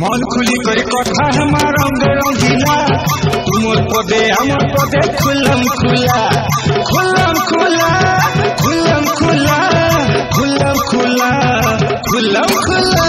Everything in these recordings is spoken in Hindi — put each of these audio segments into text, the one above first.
मन खुली कर कथा हमार रंग रंगीला तुमर पदे हमर पदे खुलम खुला खुलम खुला खुलम खुला खुलम खुला खुलम खुला।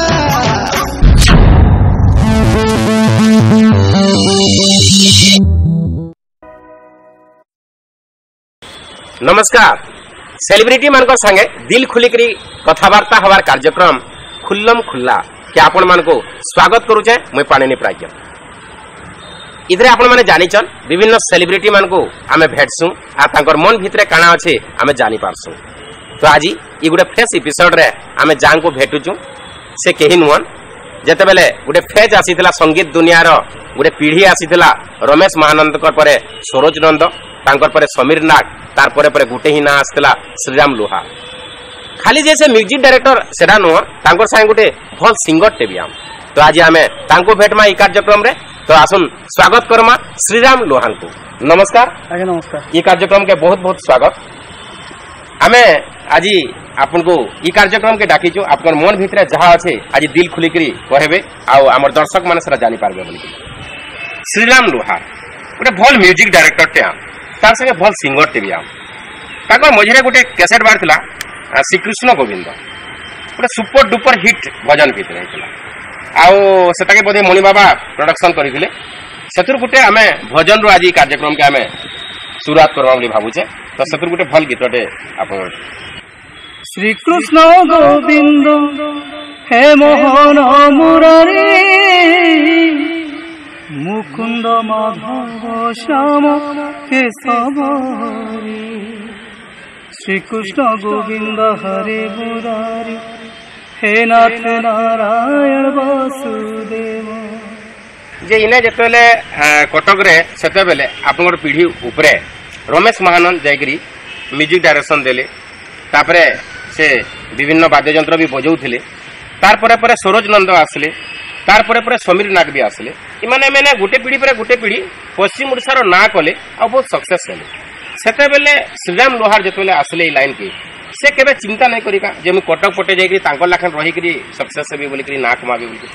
नमस्कार। सेलिब्रिटी मान संगे दिल खुलिकरी कथबार्ता हवार कार्यक्रम खुल्लम खुल्ला के आपण मान को स्वागत करुचे मुई पाणिनि प्राज्ञ। इधरे आपण माने जानिचन विभिन्न सेलिब्रिटी मान को आमे भेटसु आ तांकर मन भितरे काना अछि आमे जानि पारसु। तो आज ई गुटे फ्रेश एपिसोड रे आमे जान को भेटुचु से केही नुहन जते बेले गुटे फेज आसीथिला संगीत दुनिया रो गुटे पीढ़ी आसीथिला रमेश महानंद कर परे सरोज नंद तांकर परे समीर नाग तार परे परे गुटे ही ना आसला श्रीराम लोहा। खाली जैसे म्यूजिक डायरेक्टर सेडा नुह तांकर संग गुटे भल सिंगर टे भी हम। तो आज आमे तांको भेटमा ई कार्यक्रम रे तो आसुन स्वागत करमा श्रीराम लोहान को। नमस्कार। आगे नमस्कार। ई कार्यक्रम के बहुत बहुत स्वागत। आमे आज आपन को ई कार्यक्रम के डाकीचु आपन मन भितरे जहा अछि आज दिल खुलिकरी कहबे आ हमर दर्शक माने सेरा जानि पारबे बोली। श्रीराम लोहा गुटे भल म्यूजिक डायरेक्टर टे हम तार संगे भल सिंगर टे भी हम। ताको मझिरे गुटे कैसेट बार थिला श्री कृष्ण गोविंद गोटे सुपर डुपर हिट भजन भितर होता आउ से बोधे मणि बाबा प्रोडक्शन करते से गोटे आम भजन रू आज कार्यक्रम के आम शुरुआत करवा भावुचे। तो से गोटे भल गीतटे आप श्री कृष्ण गोविंद हे मोहन मुरारी मुकुंद माधव श्याम केशवरी श्री कृष्ण गोविंद हरे मुरारी हे नाथ नारायण वासुदेव। जे इने जेतेले कटक रे सेते बेले आपनर पीढ़ी उपरे रमेश महानंद जायकरी म्यूजिक डायरेक्शन देले तापरे से विभिन्न वाद्य यंत्र भी बजाउथिले तार परे परे सरोज नंद आसले तार परे परे समीर नाग भी आसले। इमाने मैंने गुटे पीढ़ी पर गुटे पीढ़ी पश्चिम ओडिसा रो ना कले आ बहुत सक्सेस हेले। सेते बेले श्रीराम लोहार जेतेले आसले लाइन की से केबे चिंता नहीं करिका जे मु कटक पटे जाई तांकर लाखन रही करी सक्सेस हेबी बोली करी नाक माबे बोली।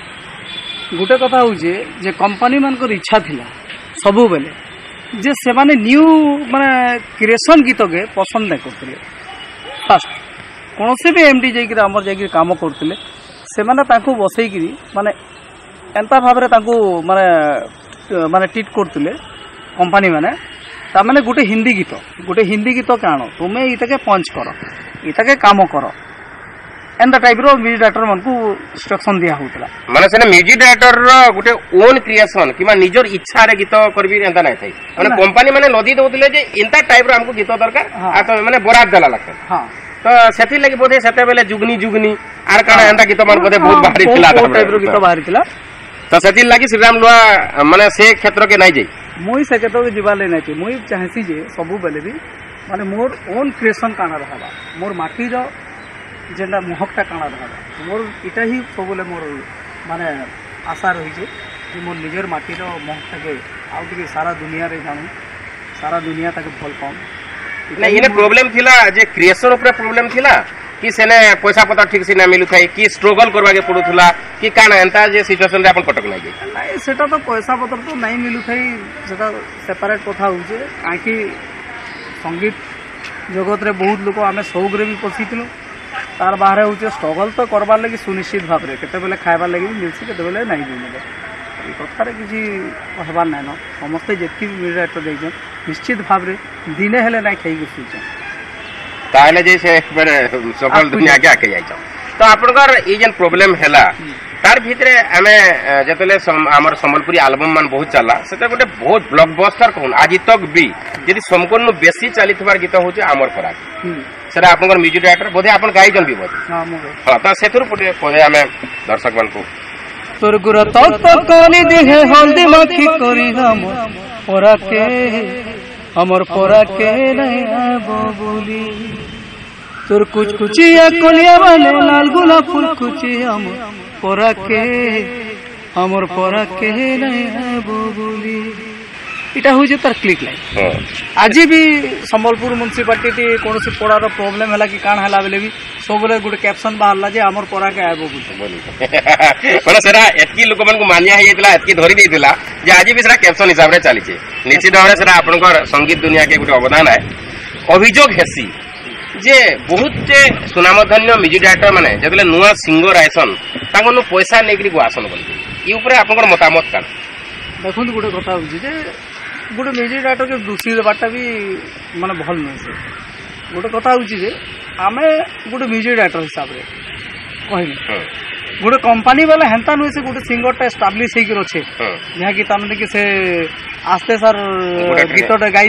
गुटे कथा होजे जे कंपनी मानकर इच्छा थिला सबु बेले जे से माने न्यू माने क्रिएशन गीत के पसंद नहीं करथिले। फर्स्ट कोनसे भी एमडी जाई करी हमर जाई करी काम करथिले से माने तांको बसई करी माने एंता भाबरे तांको माने माने ट्रीट करथिले कंपनी माने ता माने गुटे हिंदी गीत के आनो तुमे इतके पंच करो इतके काम करो एंता टाइप रो म्यूजिक डायरेक्टर मन को इंस्ट्रक्शन दिया होतला। माने सेने म्यूजिक डायरेक्टर रो गुटे ओन क्रिएशन किमा निजर इच्छा रे गीत करबी एंता नै थाई माने कंपनी माने लदी दोतले जे एंता टाइप रो हमको गीत दरकार आ तो माने बरात देला लागते। हां तो सेति लागि बोधे सेते बेले जुगनी आर काना एंता गीत मन बोधे बहुत बाहरी थिला टाइप रो गीत बाहरी थिला। तो सेति लागि श्रीराम लोहा माने से क्षेत्र के नै जाई मुई से केतो के जीवा ले नै मुई चाहसी जे सबु बेले भी माने मोर ओन क्रिएशन काना रहबा मोर माटी रो जेंडा महकटा काना रहबा मोर इटा ही सबले मोर माने आशा रही जे कि मोर निजर माटी रो महकटा के आउट के सारा दुनिया रे जानू सारा दुनिया तक भल पाऊं। नै इने प्रॉब्लम थिला जे क्रिएशन ऊपर प्रॉब्लम थिला कि सेने पैसा पता ठीक से ना मिलु थाई कि स्ट्रगल करबा के पड़ुथला कि काना एंता जे सिचुएशन रे अपन कटक नै जाई नै सेटा तो पैसा पत्र तो नै मिलु थाई सेटा सेपरेट कथा होजे काकी संगीत जगत रे बहुत लोक आमे शौक रे भी पसिथिलु तार बाहर होचे स्ट्रगल तो करबार लागि सुनिश्चित भाव रे केते बेले खाइबार लागि मिलछि केते बेले नै मिले ई कथा रे किछि कहबार नै न समस्त जेति म्यूजिक डायरेक्टर दैछन निश्चित भाव रे दिने हेले नै खाइ के सुइछ ताले जैसे सफल दुनिया के आके जाइछ। तो आपनकर ई जन प्रॉब्लम हैला तार भितरे हमें जतले हमर संबलपुरी एल्बम मान बहुत चला सेटा गोटे बहुत ब्लॉकबस्टर कहून आज तक भी यदि संपूर्ण बेसी चलितबार गीत होचे अमर फराक सेटा आपनकर म्यूजिक डायरेक्टर बोधे आपन गाइजन भी बोधे। हां हां तो सेथुर पटे कोहे हमें दर्शक मान को तोर गुर तक काली देहे हल्दी माखी करी हम पोरा के हमर पोरा के नहीं आबो बोली तोर कुछ कुचिया कोलिया वाले लाल गुलाब फूल कुची हम पोरा के हमर पोरा के नहीं आबो बोली इटा हूँ तार क्लिक लाइन आज भी संबलपुर म्युनिसिपालिटी कौन पड़ार प्रोब्लेम है कि काण है बेले भी सब गोटे कैप्शन बाहर जे आमर पड़ा के आब ମାନେ ସେଟା ଏତିକି ଲୋକମାନଙ୍କୁ ମାନିଆ ହେଇଯାଇଥିଲା ଏତିକି ଧରି ଦେଇଥିଲା ଯେ ଆଜି ବି ସେଟା କ୍ୟାପ୍ସନ ହିସାବରେ ଚାଲିଛି ନିଶ୍ଚିତ ଭାବରେ ସେଟା ଆପଣଙ୍କର ସଙ୍ଗୀତ ଦୁନିଆକେ ଗୋଟେ ଅବଦାନ है ଅଭିଯୋଗ ହେସି ଯେ ବହୁତ ଯେ ସୁନାମଧନ୍ୟ ମ୍ୟୁଜିକ୍ ଡାଇରେକ୍ଟର ମାନେ ଯେତେବେଳେ ନୂଆ ସିଙ୍ଗର ଆଇସନ୍ ତାଙ୍କନୁ ପଇସା ନେଇକରି ଆସନ ବୋଲି ଇ ଉପରେ ଆପଣଙ୍କର ମତାମତ କାଣ ଦେଖନ୍ତୁ ଗୋଟେ କଥା ହଉଛି ଯେ ଗୋଟେ ମ୍ୟୁଜିକ୍ ଡାଇରେକ୍ଟରকে ଦୋଷୀ ଦେବାଟା ବି ମାନେ ଭଲ ନୁହେଁ ସେ ଗୋଟେ କଥା ହଉଛି ଯେ ଆମେ ଗୋଟେ ମ୍ୟୁଜିକ୍ ଡାଇରେକ୍ଟର ହିସାବରେ କହିଲେ गोटे कंपनी वाला हेन्ता नुहे से गोटे सिंगर एस्टाब्लीश होकर अच्छे जहाँ की तार कि से आस्ते सार गीतटे गाई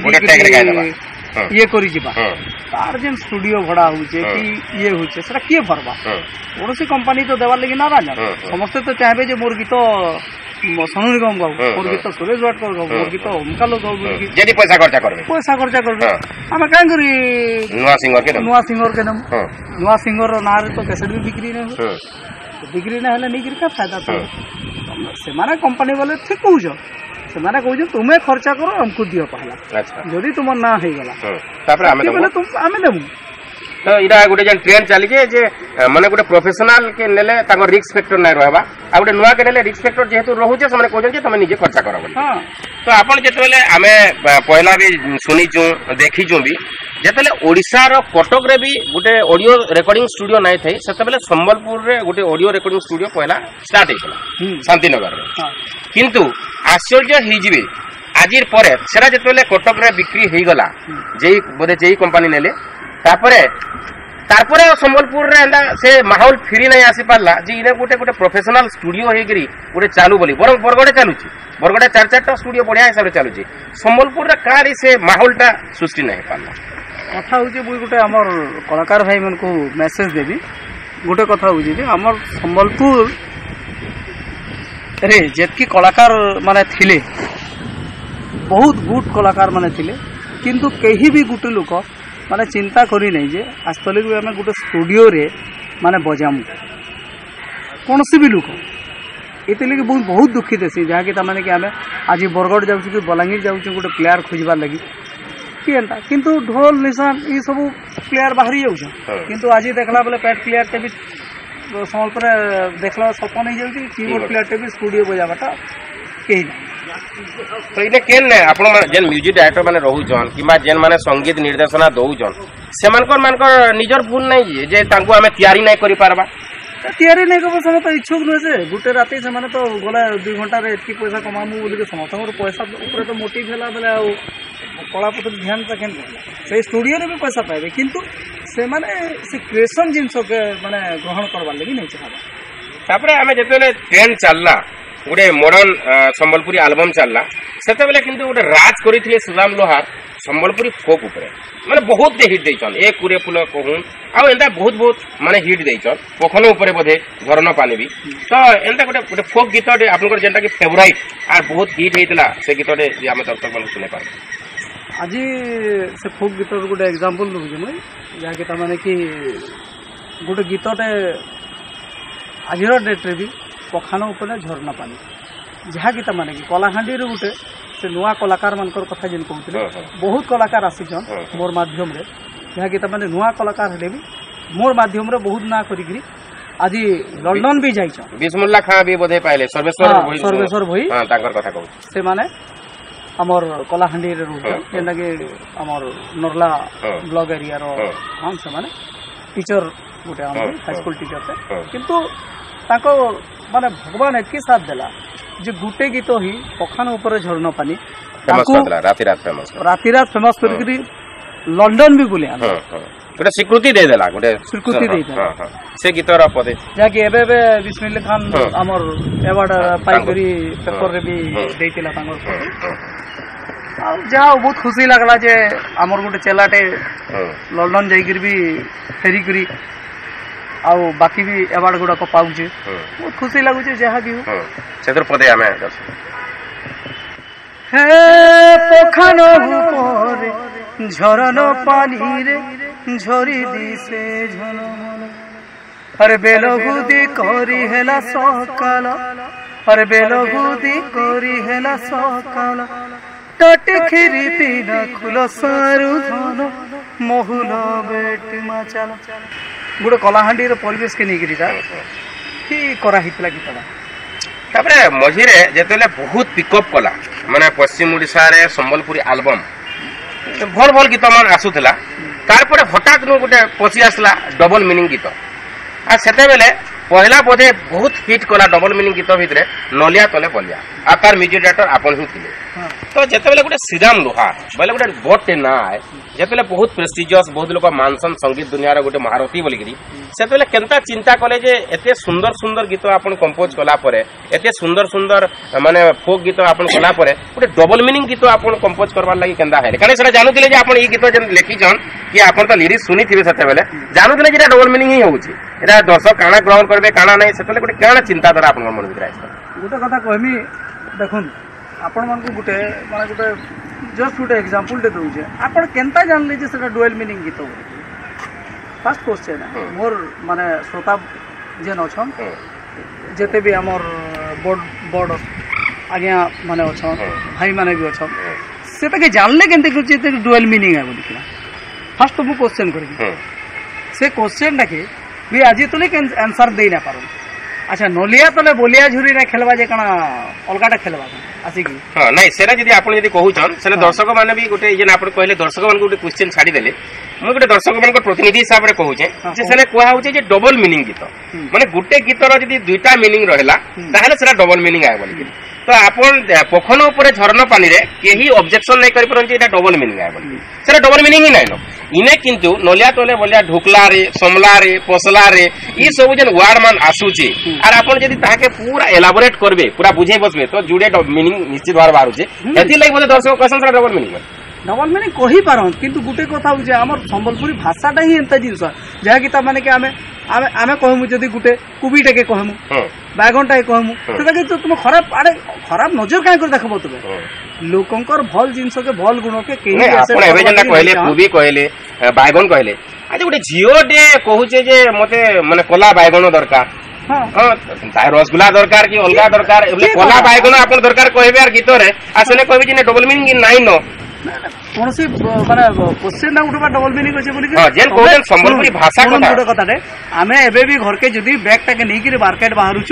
ये करी तार जेन स्टूडियो भड़ा होचे कि ये होचे सेटा किए भरबा कौन कंपनी तो देवार लगी ना राजा समस्ते तो चाहबे जे मोर गीत सोनू निगम गाऊ मोर गीत सुरेश वाडकर गाऊ मोर गीत ओमका लोग गाऊ जेदी पैसा खर्चा करबे आमे कान करी नुआ सिंगर के नम नुआ सिंगर रो नारे तो कैसेट भी बिक्री नहीं बिक्री ना हेले नहीं क्या फायदा तो से माने कंपनी वाले ठीक कहूछ से माने कहूछ तुम्हें खर्चा करो हमको दियो पहला अच्छा जदी तुम ना हे गला तापर आमे बोले तुम आमे देबु तो इरा गोटे जन ट्रेंड चली जे माने गोटे प्रोफेशनल के नेले ताको रिस्क फैक्टर नै रहबा आ गोटे नुआ के नेले रिस्क फैक्टर जेहेतु रहू जे माने कहजन जे तुम निजे खर्चा करो बोली हां तो आपण जेतेले आमे पहला भी सुनी छु देखी छु भी जेतेले ओडिसा रो कटक रे भी गोटे ऑडियो रिकॉर्डिंग स्टूडियो नै थई सेतेबेले संबलपुर रे गोटे ऑडियो रिकॉर्डिंग स्टूडियो पहला स्टार्ट हेतला शांति नगर रे किंतु आश्चर्य ही जिवे आजिर परे सेरा जेतेले कटक रे बिक्री हेई गला जेई बोले जेई कंपनी नेले तारपरे संबलपुर रे एंदा से माहौल फिरी नहीं आसी पारला जे इने गोटे गोटे प्रोफेशनल स्टूडियो हेगिरी गोटे चालू बोली बरं बरगड़े चालुची बरगड़े 4-4टा स्टूडियो बढ़िया हिसाब रे चालुची संबलपुर रे कारी से माहौलटा सृष्टि नहीं पारला कथा होची बुई गोटे हमर कलाकार भाई मन को मैसेज देबी गोटे कथा होची जे हमर संबलपुर रे जेतकी कलाकार माने थिले बहुत गुड कलाकार माने थिले किंतु केही भी गुटे लोक माने चिंता करी नहीं जे आजतले भी आम गोटे स्टूडियो रे माने बजामु कौन सी भी लोक ये लगे बहुत दुखित है जहाँ कि ताने कि आम आज बरगढ़ जाऊँ कि बलांगीर जाऊँ गोटे प्लेयर खोजबार लगी किंता किंतु ढोल निशान ये सब प्लेयर बाहरी जाऊँ किंतु आज देखला बेले पैट प्लेयर टे भी संबलपुर देखला सपन हो जाऊँ कीबोर्ड प्लेयर टे भी स्टूडियो बजावाटा कहीं तो इने केन ने आपण जेन म्यूजिक डायरेक्टर माने रहउजन किबा जेन माने संगीत निर्देशना दउजन सेमानकर मानकर निजर भूल नै जे तांको हमें तैयारी नै करि पारबा तैयारी नै करबो समय तो इच्छुक न से गुटे राती से माने तो गोला 2 घंटा रे एतकी पैसा कमामु बोली के समस्त पैसा ऊपर तो मोटिव भेला बेले आ कला पर ध्यान रखेन से स्टूडियो रे भी पैसा पाइबे किंतु से माने से क्रिएशन जिंस के माने ग्रहण करबा लगी नै चाहबा तापरे हमें जेतेले ट्रेंड चलला गोटे मॉडर्न संबलपुरी एल्बम चलला सेते बेले किंतु गोटे राज करिथिले सुदाम लोहार संबलपुरी फोक ऊपर माने बहुत हिट देइछन एक कुरे फुल कहून आ एंदा बहुत माने हिट देइछन पोखन ऊपर बोधे झरना पानी भी तो एंदा गोटे फोक गीत आपनकर जेंटा कि फेवराइट आर बहुत हिट हेतला से गीतटे जे हम दर्शक मन सुने पार आज से फोक गीत गोटे एग्जांपल दउ जे या कि ता माने कि गोटे गीतटे आजिर डेट रे भी पखान उपर झरना पानी जहाँ कि माने कि कलाहांडी गोटे से नुआ कलाकार मानकर कथा जेन कहते बहुत कलाकार आसीचन मोर माध्यम रे जहाँ कि माने नुआ कलाकार हेले भी मोर माध्यम रे बहुत ना करी आज लंडन भी जाइछन बिस्मिल्लाह खां भी बोधे पाइले सर्वेश्वर भई हां ताकर कथा कहू से माने हमर कलाहांडी रे रोड जेना कि हमर नरला ब्लॉक एरिया रो हम से माने टीचर गोटे हम हाई स्कूल टीचर थे किंतु ताको माने भगवान एतकी साथ देला जे गुटे गीत ही पखान ऊपर झरना पानी राति रात फेमस करकरी लंडन भी बुले गोटे स्वीकृति दे देला गोटे स्वीकृति दे देला से गीतर पदे जाके एबे बिस्मिल्लाह खान हमर अवार्ड पाई करी पेपर रे भी देतिला तांगर जाओ बहुत खुशी लागला जे हमर गोटे चेलाटे लंडन जाइकर भी फेरी करी आउ बाकी भी अवार्ड गुड़ा को पाउजे बहुत खुशी लागुचे जहाँ भी हो सेतर पदे हमें हे पखान ऊपर झरन पानी रे झरी दिसे झलमल अरे बेलगुदी करी हेला सकाल अरे बेलगुदी करी हेला सकाल टाटे खिरी तीना खुल सारू धन महुल बेटी माचाल गोटे कलाहांडी परिवेश के नहीं कि करा हितला गीतटा तापरे मझिरे जेतेले बहुत पिकअप कला माने पश्चिम ओडिसा रे संबलपुरी एल्बम भल भल गीत मान आसुथला तार पर हठात नु गोटे पसी आसला डबल मीनिंग गीत आ सेते बेले पहला बोधे बहुत हिट कला डबल मीनिंग गीत भितरे नलिया तले बलिया आ तार म्यूजिक डायरेक्टर आपन ही थिले तो जेते बेले गोटे श्रीराम लोहार बोले गोटे बटे ना है जेते बेले बहुत प्रेस्टिजियस बहुत लोक मानसन संगीत दुनिया रे गोटे महारथी बोली करी सेते बेले केनता चिंता कले जे एते सुंदर सुंदर गीत आपन कंपोज कला परे एते सुंदर सुंदर माने फोक गीत आपन कला परे गोटे डबल मीनिंग गीत आपन कंपोज करबार लागि केनता है कारण सेटा जानुतिले जे आपन ई गीत जन लेखि जन कि आपन तो लिरिक्स सुनी थिबे सेते बेले जानुतिले जे डबल मीनिंग ही होउची एटा दर्शक काना ग्रहण करबे काना नै सेते गोटे काना चिंता धारा आपन मन भितर आइछ गोटे कथा कहमी देखुन आपण मान को गोटे माने गोटे जस्ट गोटे एग्जांपल दे दउजे आपण केनता जानले जे सेटा डुअल मीनिंग गीत फर्स्ट क्वेश्चन मोर माने श्रोता जेन अछन जेते भी हमर बोर्ड आज्ञा माने अछन भाई माने भी अछन सेटा के जानले केनते कुछ डुअल मीनिंग है बोली फर्स्ट तो क्वेश्चन करी से क्वेश्चन डाके भी आज तले आंसर दे ना पारो अच्छा नलिया तले बोलिया झुरी रे खेलबा जे कना अलगाटा खेलबा आसी की हां नहीं सेरा जदी आपण जदी कहूछन सेरा दर्शक माने भी गोटे जेन आपण कहले दर्शक मान गोटे क्वेश्चन छाडी देले मु गोटे दर्शक मान को प्रतिनिधि हिसाब रे कहूछे जे सेने कोहा होचे जे डबल मीनिंग गीत माने गोटे गीतर जदी दुईटा मीनिंग रहला ताहले सेरा डबल मीनिंग आय बोली तो आपण पोखन ऊपर झरना पानी रे केही ऑब्जेक्शन नै करि परन जे एटा डबल मीनिंग आय बोली सेरा डबल मीनिंग ही नै न इने किंतु नलिया तले बोलिया ढुकला रे समला रे पसला रे ई सब जन वर्ड मान आसुची आर आपण जदी ताके पूरा एलाबोरेट करबे पूरा बुझे बसबे तो जुडे मीनिंग निश्चित भार बारुचे एति लागि बोले दर्शक क्वेश्चन रा डबल मीनिंग कहि पारन किंतु गुटे कथा हो जे हमर संबलपुरी भाषाटा ही एंता जिंस जहा कि ता माने कि आमे कहमु जदी गुटे कुबीटा के कहमु बागनटा के कहमु सेटा कि तुम खराब नजर काहे कर देखबो तुबे लोकंकर भल जिंस के भल गुण के केही आपण एबे जना कहले कुबी कहले बागन कहले आज गुटे जियो डे कहूचे जे मते माने कोला बागन दरकार हां रसगुल्ला दरकार कि अलगा दरकार एबे कोला बागन आपण दरकार कहबे आर गीत रे आसने कहबे जे डबल मीनिंग नाइ न कोनसी माने क्वेश्चन ना उठबा डबल मीनिंग होचे बोली हां जेन कोजन संबलपुरी भाषा कथा गुटे कथा रे आमे एबे भी घर के जदी बैग टाके नै कि मार्केट बाहरुछु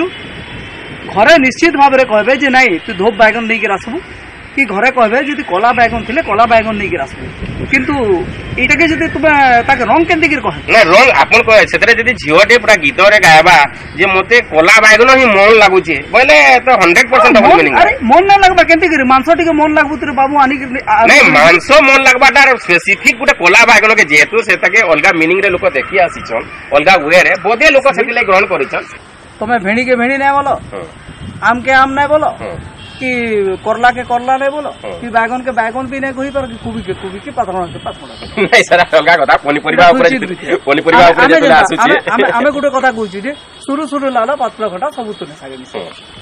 घरे निश्चित भाव रे कहबे जे नै तू धोप बागन नै कि रासबु कि घरे कहबे जदी कोला बागन थिले कोला बागन नै कि रासबु किंतु एटा के जदी तुबा ताके रंग केंते कि कह ना रंग आपन कह सेतरे जदी झियोटे पूरा गीत रे गायबा जे मते कोला बागन ही मन लागुचे बोले तो 100% डबल मीनिंग अरे मन ना लगबा केंते कि मांस टिके मन लागबु तरे बाबू आनी कि नै मांस मन लागबाटा स्पेसिफिक गुटे कोला बागन के जेतु सेताके अलगा मीनिंग रे लोक देखि आसीछन अलगा वे रे बोधे लोक सेति लाई ग्रहण करिछन तमे भेणी के भेणी नै बोलो आम के आम नै बोलो कि करला के करला नै बोलो कि बैगन के बैगन भी नै कहि पर कि कुबी के पातरा नै सारा अलगा कथा पनिपरिबा ऊपर जेतला आसुची आमे गुटे कथा कहूची जे सुरु लाला पातळ घटा सब तुने सागे मिसे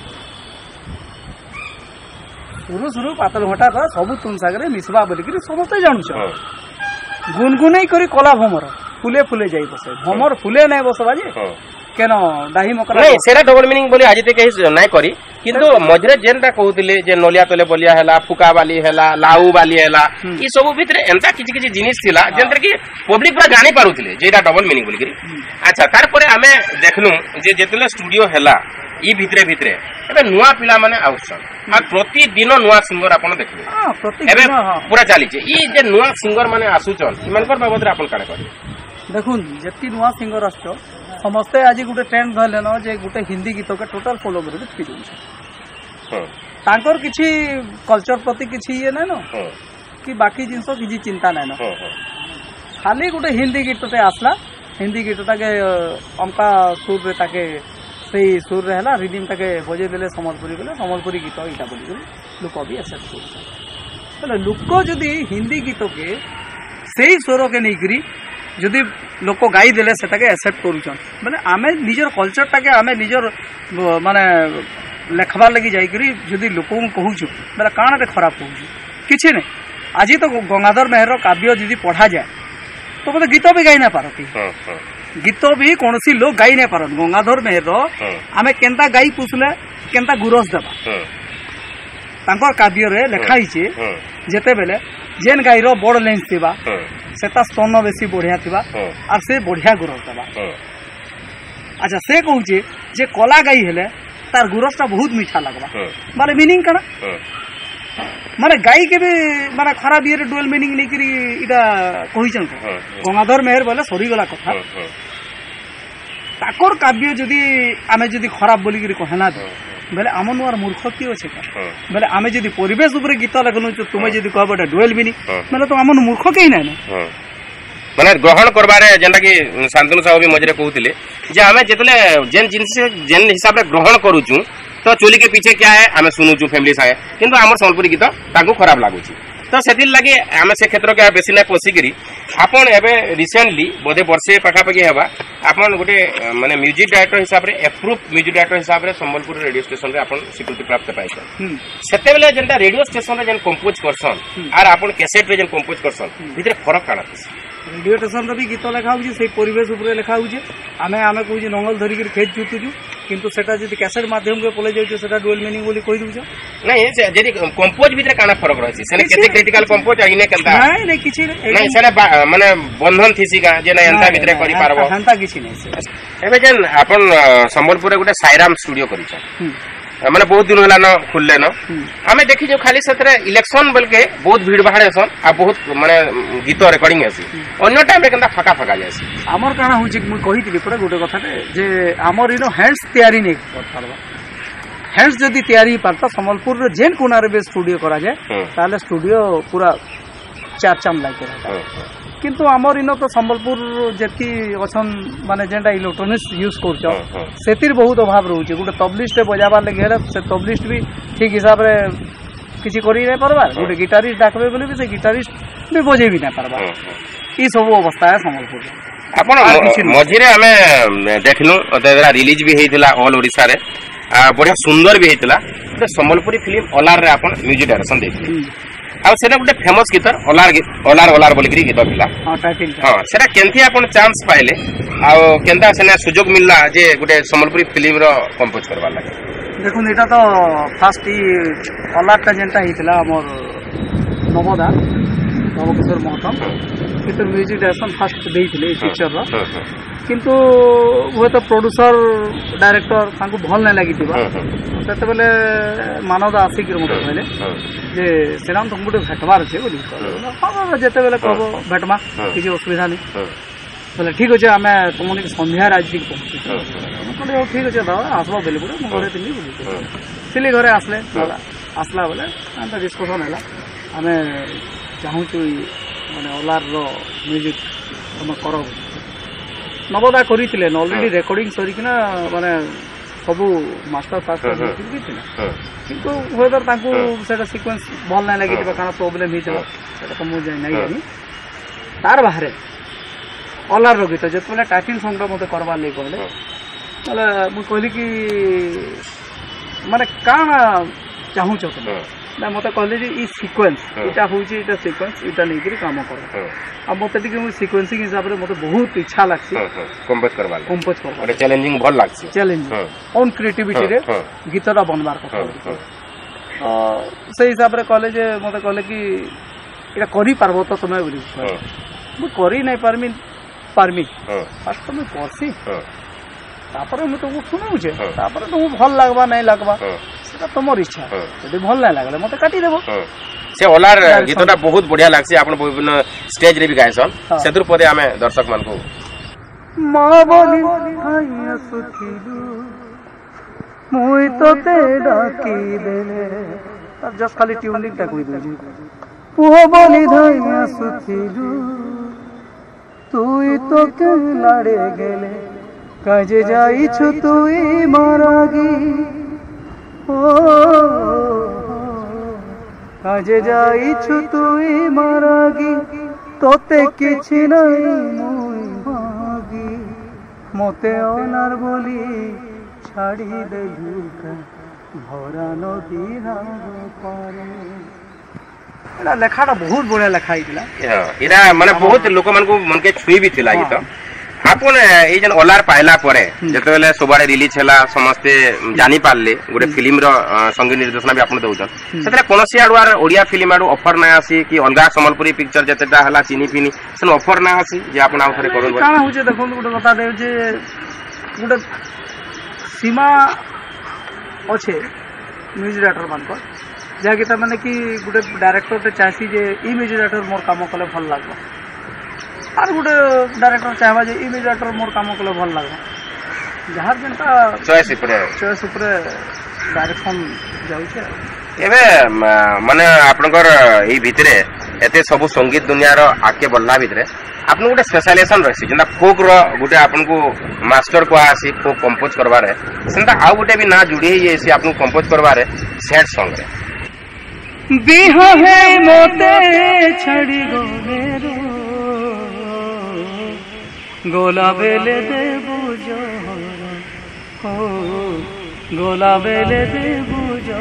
सुरु पातळ घटा रा सब तुन सागरे मिसबा बोली कि समस्त जानुछ गुनगुनै करी कला भमर फुले जाई बसे भमर फुले नै बसबा जे केन दाही मकरा नहीं सेरा डबल मीनिंग बोली आज तक कहीं नहीं करी किंतु मझरे जेनटा कहउतिले जे नलिया तले बलिया हैला फुका वाली हैला लाऊ वाली हैला ई सब भितरे एंता किछि जिनिस थिला जेंतर कि पब्लिक पूरा जानि पारुथिले जेटा डबल मीनिंग बोली करी अच्छा तार परे हमें देखलु जे जेतले स्टूडियो हैला ई भितरे एबे नुवा पिला माने आउछन आ प्रति दिन नुवा सिंगर आपण देखबे एबे पूरा चली छे ई जे नुवा सिंगर माने आसुचन इमानकर बाबद रे आपण काडे करी देखुन जति नुआ सिंगर आसछ समस्ते आज गुटे ट्रेंड धले न जे गुटे हिंदी गीत के टोटल फॉलो करे फिर तांकर किछि कल्चर प्रति किछि ये नै न कि बाकी जिंस किछि चिंता नै न खाली गुटे हिंदी गीतटे आसला हिंदी गीतटा के अमका सुर रे ताके सेही सुर रे हला रिदम ताके बजे देले सम्बलपुरी गीत इटा बोली लोक भी एक्सेप्ट करे लोक जदी हिंदी गीत के सेही स्वर के नै करी जदि लोक गाई देले सेटाके एक्सेप्ट करूछन माने आमे निजर कल्चर टाके आमे निजर माने लेखबार लगी जाई करी जदि लोक कहूछु बेला कानाटे खराब कहूछु किछि नै आज तो गंगाधर मेहर काव्य जदि पढ़ा जाए तो बोले गीत भी गाई ना पारती गीत भी कोनोसी लोग गाई ना पारन गंगाधर मेहर आमे केनता गाई पुसले केनता गुरस देबा तांकर काव्य रे लिखा हिचे जेते बेले जेन गाईर बड़ लेंस थिबा सेता स्तन बेसी बढ़िया थिबा और से बढ़िया गुरस देबा। अच्छा से कहूचे जे कला गाई हेले तार गुरसटा बहुत मीठा लगबा माने मीनिंग कना माने गाई के भी माने खराब ये डुअल मीनिंग नहीं करी इटा कहिचन गंगाधर मेहर बोले सरी गला कथा ताकर काव्य जदि आमे जदि खराब बोली करी कहना दे बेले आम नुआर मूर्ख की अच्छे बेले आमे जदि परिवेश उपरे गीत लिखनु तुमे जदि कहब एटा डुअल मीनिंग बेले तो आम मूर्ख कहीं ना माने ग्रहण करबारे जेंटा कि शांतनु साहू भी मझरे कहउतिले जे आमे जेतले जेन जिंस जेन हिसाब रे ग्रहण करूचू तो चोली के पीछे क्या है आमे सुनुचू फैमिली सागे किंतु हमर संबलपुरी गीत ताकू खराब लागुची तो सेथिल लागि आमे से क्षेत्र के बेसी नै पोसिगिरी आपण एबे रिसेंटली बोधे वर्षे पाखापाखि हेबा आपण गोटे माने म्यूजिक डायरेक्टर हिसाब रे अप्रूव म्यूजिक डायरेक्टर हिसाब रे संबलपुर रेडियो स्टेशन रे आपण स्वीकृति प्राप्त पाइछ सेते बेले जेंटा रेडियो स्टेशन रे जेन कंपोज करसन आर आपण कैसेट रे जेन कंपोज करसन भितरे फरक काना रेडियो स्टेशन भी गीत लिखा हो परिवेश उपर लिखा हो आमे आमे कहूँ नंगल धरिक खेत जुतुचु किंतु सेटा जदि कैसेट माध्यम के पले जाउछु सेटा डुअल मीनिंग बोली कहि दउछु नहीं से जदि कंपोज भितरे काना फरक रहछि सेने केते क्रिटिकल कंपोज आइने केनता नहीं नहीं किछि नहीं सेने माने बंधन थिसी का जे नै एंता भितरे करि पारबो हंता किछि नै एबे जेन आपन संबलपुर रे गुटे साईराम स्टूडियो करिछ माने बहुत दिन होला न खुलले न हमें देखि जो खाली सतरे इलेक्शन बलके बहुत भीड़ भाड़ हेसन आ बहुत माने गीत रिकॉर्डिंग हेसी अन्य टाइम रे केनता फका फका जायसी हमर काना होछि मु कहितली परे गुटे कथाटे जे हमर इनो हैंड्स तयारी नै करबा हैंड्स जदी तयारी परता संबलपुर रे जेन कोना रे स्टूडियो करा जाय ताले स्टूडियो पूरा चारचाम लागे रहता किंतु आमर इन तो संबलपुर जेती अछन माने जेंटा इलेक्ट्रॉनिक्स यूज करछ सेतिर बहुत अभाव रहउछ गुटे तबलिस्ट बजाबार लगे हेले से तबलिस्ट भी ठीक हिसाब रे किछि करि नै परबार गुटे गिटारिस्ट डाकबे बोले भी से गिटारिस्ट भी बजे भी नै परबार ई सब अवस्था है संबलपुर आपण मझिरे हमें देखनु ओतेरा रिलीज भी हेतिला ऑल ओडिसा रे बढ़िया सुंदर भी हेतिला तो संबलपुरी फिल्म ओलार रे आपण म्यूजिक डायरेक्शन देखि आ सेना गुटे फेमस गीत ओलार ओलार बोली गीत थिला हां टाइटल हां सेटा केनथि आपण चांस पाइले आ केनता सेना सुयोग मिलला जे गुटे संबलपुरी फिल्म रो कंपोज करबा लागे देखुन एटा तो फास्ट ई ओलार ता जेंटा हितला हमर नवकिशोर महतम किंतु म्यूजिक डायरेक्शन फास्ट देइथिले ई पिक्चर रो किंतु वो तो प्रोड्यूसर डायरेक्टर तांको भल नै लागिथिबा सेते बेले मानवदा आसिक रे मते कहले जे सेराम तुम गुटे भेटबार छे बोली हां जेते बेले कहबो भेटमा किछि असुविधा नै बोले ठीक अछि हमें तुमने संध्या राजनीति पहुंची बोले ठीक अछि दादा आसबा बेले पुरा म घरे थिली बोली थिली घरे आसले आसला बोले अंत डिस्कशन हैला हमें चाहू छु माने ओलार रो म्यूजिक हम करब नवदा करिथिले ऑलरेडी रेकॉर्डिंग सरिकिना माने सबु मास्टर फास्टर भी थिला किंतु वेदर तांको सेटा सीक्वेंस भल नै लागि काना प्रॉब्लम हितबा सेटा तो मु जाय नै जानी तार बाहरे ओलार रो गीत जेतले टाइटिल सॉन्ग रो मते करबा ले कहले माने मु कहली कि माने काना चाहू छ तुम ना मते कहले जे ई सीक्वेंस इटा होची इटा सीक्वेंस इटा नै करी काम कर अब मते टिके मु सीक्वेंसिंग हिसाब रे मते बहुत इच्छा लागसी कंपोज करबा ओटे चैलेंजिंग भल लागसी चैलेंज ओन क्रिएटिविटी रे गीतरा बनबार କଥା से हिसाब रे कहले जे मते कहले कि इटा करी पारबो तो समय बोली मु करी नै पारमी फर्स्ट में करसी तापर मैं तुमको सुनाऊ छे तापर तुमको भल लागबा नै लागबा सेटा तमर इच्छा यदि भल नै लागले मते काटी देबो से ओलार गीतटा बहुत बढ़िया लागसी आपण विभिन्न स्टेज रे भी गायसन सेतुर पदे हमें दर्शक मान को मां बोली आइया सुखिलु मुई तोते डाकी देले अब जस्ट खाली ट्यूनिंग टा कोइ दउजी पुह बोली धाइया सुखिलु तुई तो के लाड़े गेले काजे जाइछु तुई मारागी ओ काजे जाइछु तुई मारागी तोते किछि नै मुई मागी मोते ओनार बोली छाड़ी देलु भरा नदी पारे एला लेखाटा बहुत बढ़िया लेखा हितला एरा माने बहुत लोक मन को मन के छुई भी थिला गीत आ आपन ए जन ओलार पाइला परे जेतेबेले सबआडे रिलीज हैला समस्ते जानि पारले गोटे फिल्म रो संगीत निर्देशना भी आपन दउछन सेतरे कोनोसी आडुआर ओडिया फिल्म आडु ऑफर ना आसी कि अलगा संबलपुरी पिक्चर जेतेटा हला चिनी फिनी सेन ऑफर ना आसी जे आपन आउ थरे करन काना होचे देखो गोटे कथा दे जे गोटे सीमा अच्छे म्यूजिक डायरेक्टर मान को जहाँकि तार कि गोटे डायरेक्टर टे चाहसी जे ई म्यूजिक डायरेक्टर मोर काम कले भल लागबो आर गोटे डायरेक्टर चाहबा जे ई म्यूजिक डायरेक्टर मोर काम कले भल लागबो जहाँ जेनता चॉइस ऊपर डायरेक्शन जाउछे एबे माने आपनकर ई भितरे एते सब संगीत दुनिया रो आके बल्ला भितरे आपन गोटे स्पेशलाइजेशन रहसी जेंता फोक रो गोटे आपन को मास्टर को आसी फोक कंपोज करबारे सेंता आ गोटे भी ना जुड़ी है से आपन कंपोज करबारे सैड सॉन्ग रे बिहा है मोते छड़ी गोले रो गोला बेले दे बुझो हो गोला बेले दे बुझो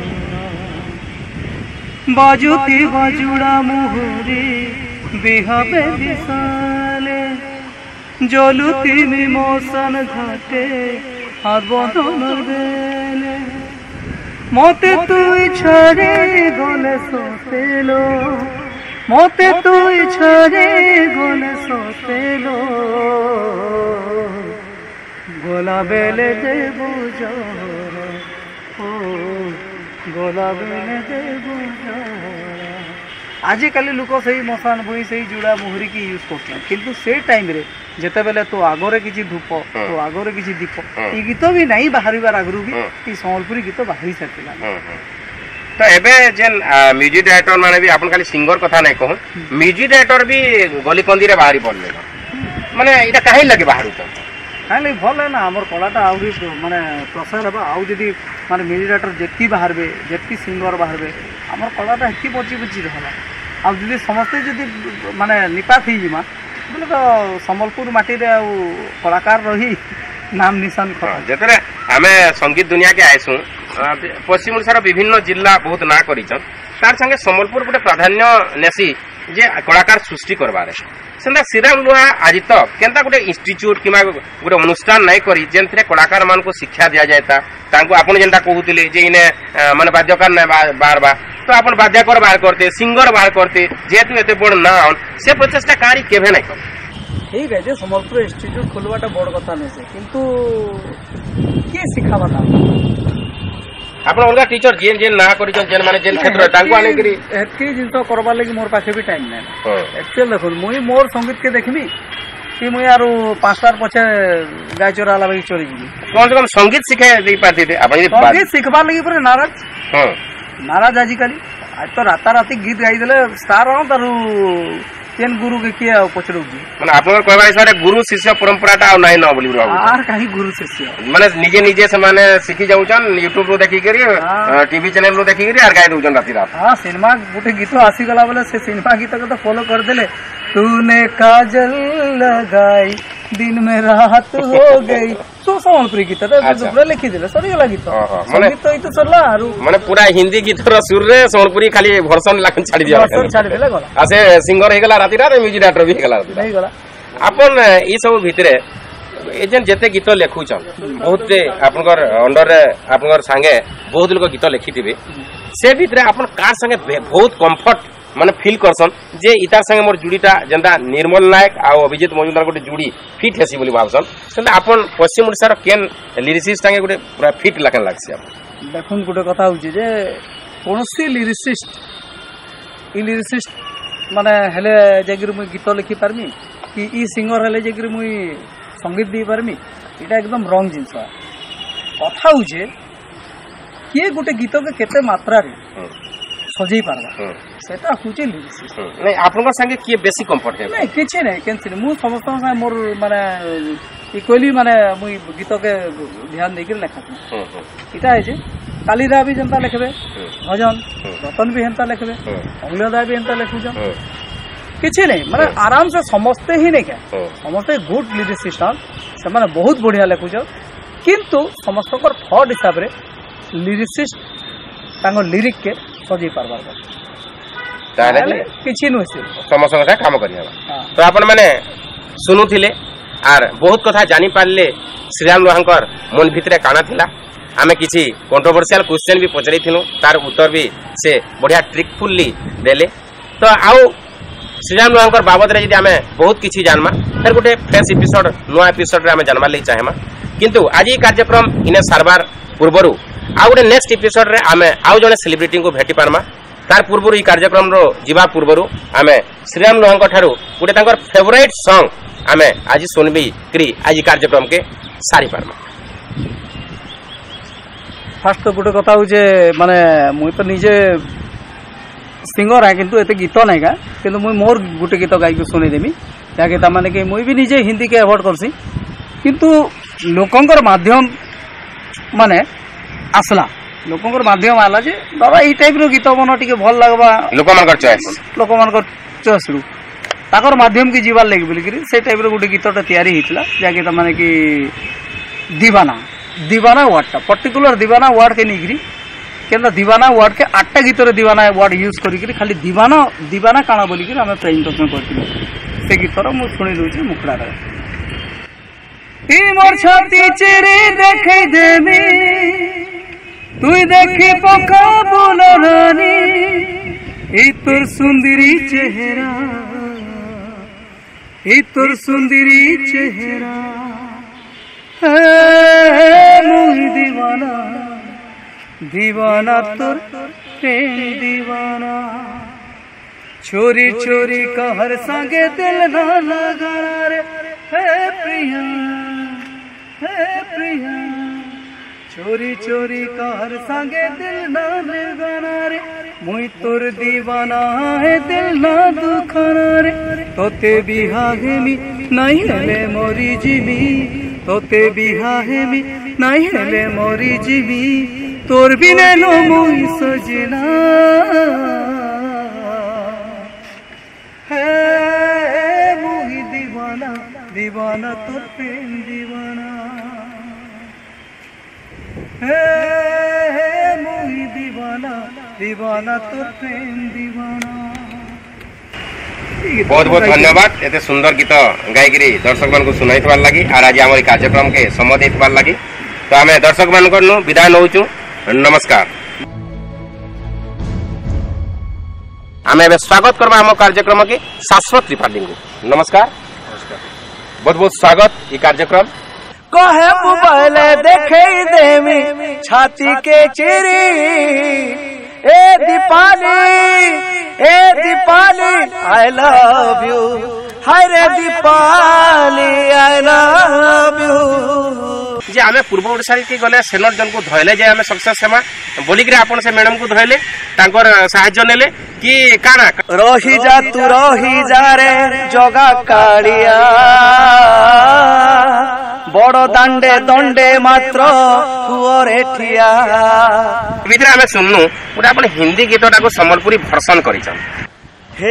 बाजुती बाजुड़ा मुहुरी बिहा बेदिसाले जलुती मिमोसन घाटे हाथ बंधन देले मोते तुई छड़े गोले सोतेलो मोते तुई छड़े गोले सोतेलो गोला बेले दे बुझो ओ गोला बेले दे बुझो आजिकाली लोक से मशान भई से जुड़ा मुहरी की यूज करते किंतु से टाइम रे जेते बेले तो आगरे किछि धूप तो आगरे किछि दीप ई गीत भी नहीं बाहरिबार आगरु भी ई संबलपुरी गीत बाहरी सकला तो एबे जेन म्यूजिक डायरेक्टर माने भी आपन खाली सिंगर कथा नै कहू म्यूजिक डायरेक्टर भी गली कंदी रे बाहरी पड़ले माने इटा काहे लगे बाहरु तो काहे भल है ना हमर कलाटा आउरी माने प्रसार हबा आउ जदी माने म्यूजिक डायरेक्टर जेती बाहरबे जेती सिंगर बाहरबे हमर कलाटा हेती बची बची रहला आ जदी समस्ते जदी माने निपा थी जिमा बोले तो संबलपुर माटी रे आ कलाकार रही नाम निशान खरा जेतरे हमें संगीत दुनिया के आइसु पश्चिम ओडिसा विभिन्न जिला बहुत ना करिछन तार संगे संबलपुर गोटे प्राधान्य नेसी जे कलाकार सृष्टि करबारे सेंदा श्रीराम लुहा आज तक केंता गोटे इंस्टीट्यूट किमा गोटे अनुष्ठान नहीं करी जेंथरे कलाकार मान को शिक्षा दिया जायता तांको आपण जेंता कहूतिले जे इने माने वाद्यकार नै बार बार तो आपण वाद्यकार बाहर करते सिंगर बाहर करते जेतु एते बड़ ना से प्रचेष्टा कारी केभे नै कर ठीक है जे संबलपुर इंस्टीट्यूट खोलवाटा बड़ कथा नै से किंतु के सिखाबा ता आपण अलगा टीचर जेन जेन ना करी जेन माने जेन क्षेत्र तांको आने करी एतकी जिंतो करबा लागि मोर पाखे भी टाइम नै एक्चुअल देखो मुई मोर संगीत के देखमी कि मुई आरो 5 साल पछे गाय चोराला भाई चोरी जी कौन से कम संगीत सिखे दे पाते थे आपण ये संगीत सिखबा लागि पर नाराज हां नाराज आजी काली आज तो राता राती गीत गाई देले स्टार हो तारू केन गुरु के किया पछड़ू जी माने आपण कहबा हिसाब रे गुरु शिष्य परंपराटा आ नाही न बोली रहू आर काहे गुरु शिष्य माने निजे निजे से माने सिखि जाउछन YouTube रो देखि करी टीवी चैनल रो देखि करी आर गाय दउछन राती रात हां सिनेमा गुटे गीत आसी गला बोले से सिनेमा गीत के तो फॉलो कर देले तूने काजल लगाई दिन में रात हो गई तो संबलपुरी गीत तो पूरा लिखि देले सरी गला गीत माने गीत तो सरला आरो माने पूरा हिंदी गीत रो सुर रे संबलपुरी खाली वर्जन लाखन छाडी दिया वर्जन छाडी देले गला आ से सिंगर हे गला राती रात म्यूजिक डायरेक्टर भी गला नहीं गला आपन ई सब भितरे एजेंट जेते गीत लेखुछन बहुत आपनकर अंडर रे आपनकर संगे बहुत लोग गीत लिखिथिबे से भितरे आपन कार संगे बहुत कंफर्ट माने फील करसन जे इतार संगे मोर जुड़ीटा जेंदा निर्मल नायक आ अभिजीत मजुमदार गोटे जुड़ी फिट हेसी बोली भावसन सेंदा आपन पश्चिम ओडिसा रो केन लिरिसिस्ट संगे गोटे पूरा फिट लागन लागसी आप देखुन गोटे कथा होची जे कोनोसी लिरिसिस्ट ई लिरिसिस्ट माने हेले जेगिर मुई गीत लिखि पारमी कि ई सिंगर हेले जेगिर मुई संगीत दी पारमी इटा एकदम रॉन्ग जिंस कथा होचे किए गोटे गीत के केते मात्रा रे सजई पारबा सेटा होचे लिरिसिस्ट नै आपनका संगे किए बेसी कंफर्ट है नै किछि नै कैंसिल मु समस्त संगे मोर माने इक्वली माने मुई गीत के ध्यान देके लेखा इटा है जे कालीदा भी जनता लिखबे भजन रतन भी हेंता लिखबे अंगलदा भी हेंता लिखुजन किछि नै माने आराम से समझते ही नै क्या समझते गुड लिरिसिस्ट से माने बहुत बढ़िया लिखुज किंतु समस्त को थॉट हिसाब रे लिरिसिस्ट तांगो लिरिक के सजई पारबार ताले किछि नुसे समस्त काम करिया तो आपन माने सुनुथिले आर बहुत कथा जानी पारले श्रीराम लोहांकर मन भितरे काना थिला आमे किछि कंट्रोवर्शियल क्वेश्चन भी पचरै थिनु तार उत्तर भी से बढ़िया ट्रिकफुल्ली देले तो आउ श्रीराम लोहांकर बाबद रे यदि आमे बहुत किछि जानमा फिर गोटे फ्रेश एपिसोड नुआ एपिसोड रे आमे जानबा लई चाहेमा किंतु आज ई कार्यक्रम इने सारबार पूर्वरु आउ गोटे नेक्स्ट एपिसोड रे आमे आउ जने सेलिब्रिटी को भेटी पारमा तार पूर्वरु ई कार्यक्रम रो जीवा पूर्वरु आमे श्रीराम लोहांकर ठारू गोटे तांकर फेवरेट सॉन्ग आमे आज सुनबी करी आज कार्यक्रम के सारी पारमा फास्ट तो गोटे कथा होचे माने मुई तो निजे सिंगर है किंतु एते गीत नहीं का किंतु मुई मोर गोटे गीत गाई को सुनै देमी ताकि ता माने कि मुई भी निजे हिंदी के अवॉइड करसी किंतु लोकंकर माध्यम माने आसला लोकंकर माध्यम आला जे बाबा ई टाइप रो गीत बनो टिके भल लागबा लोकमानकर चॉइस रु ताकर माध्यम की जीवार लगी बोलिकी से टाइप रो गोटे गीतटा तैयारी हितला जाके ता माने कि दीवाना वर्डटा पर्टिकुलर दीवाना वर्ड के निकरी केनता दीवाना वर्ड के 8टा गीत रे दीवाना वर्ड यूज करिकरी खाली दीवाना काना बोलिकी हमें प्रेजेंटेशन करथिलु से गीत रो मु सुनि दोछि मुखड़ा रे ई मोर छाती चिरी देखै देमी तुई देखि पका बुलरानी ई तोर सुंदरी चेहरा ई तोर सुंदरी चेहरा मुई दीवाना तोर प्रेम दीवाना चोरी चोरी कहर संगे दिल ना लगाना रे हे प्रिया चोरी चोरी कहर संगे दिल ना लगाना रे मुई तोर दीवाना है दिल ना दुखाना रे तोते बिहागे मी नहीं ले मोरी जीवी तोते बिहागे मी नहीं ले मोरी जीवी तोर बिना नो मुई सजना है मुई दीवाना तोर प्रेम दीवाना है मुई दीवाना तोर प्रेम दीवाना। बहुत बहुत धन्यवाद एते सुंदर गीत गायकरी दर्शक मान को सुनाई थबार लगी और आज हमारे कार्यक्रम के समय दे थबार लगी तो हमें दर्शक मान को विदाय नौचु नमस्कार। हमें स्वागत करबा हम कार्यक्रम के शाश्वत त्रिपाठी को नमस्कार बहुत बहुत स्वागत ये कार्यक्रम कहे मोबाइल देखे देवी छाती के चिरी ए दीपाली आई लव यू हाय रे दीपाली आई लव यू जे आमे पूर्व ओडिसा के गले सेनर जन को धइले जे आमे सक्सेस हेमा बोली कि आपण से मैडम को धइले तांकर सहायता नेले कि काना रही जा रे जगा कालिया बड़ दंडे मात्र हुओरे ठिया विद्रा हमें सुननु उटा अपन हिंदी गीतटा को संबलपुरी वर्षन करिछन हे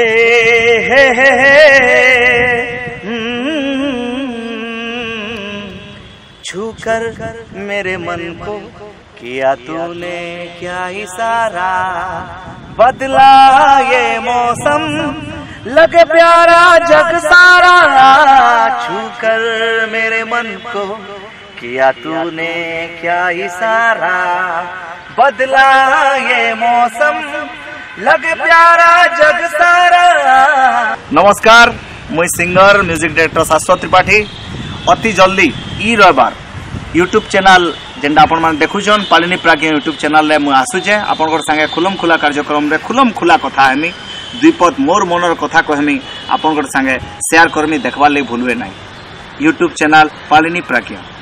छूकर मेरे मन को किया तूने क्या इशारा बदला ये मौसम लगे प्यारा जग सारा छूकर मेरे मन को किया तूने क्या इशारा बदला ये मौसम लगे प्यारा जग सारा। नमस्कार मुई सिंगर म्यूजिक डायरेक्टर शाश्वत त्रिपाठी अति जल्दी ई रविवार यूट्यूब चैनल जेंडा आपण मान देखुछन पालिनी प्राज्ञ यूट्यूब चैनल रे मु आसुचे आपनकर संगे खुलम खुला कार्यक्रम रे खुलम खुला कथा हेमी द्विपद मोर मनर कथा कहमी आपनकर संगे शेयर करमी देखबार ले भूलवे नाही यूट्यूब चैनल पालिनी प्राज्ञ।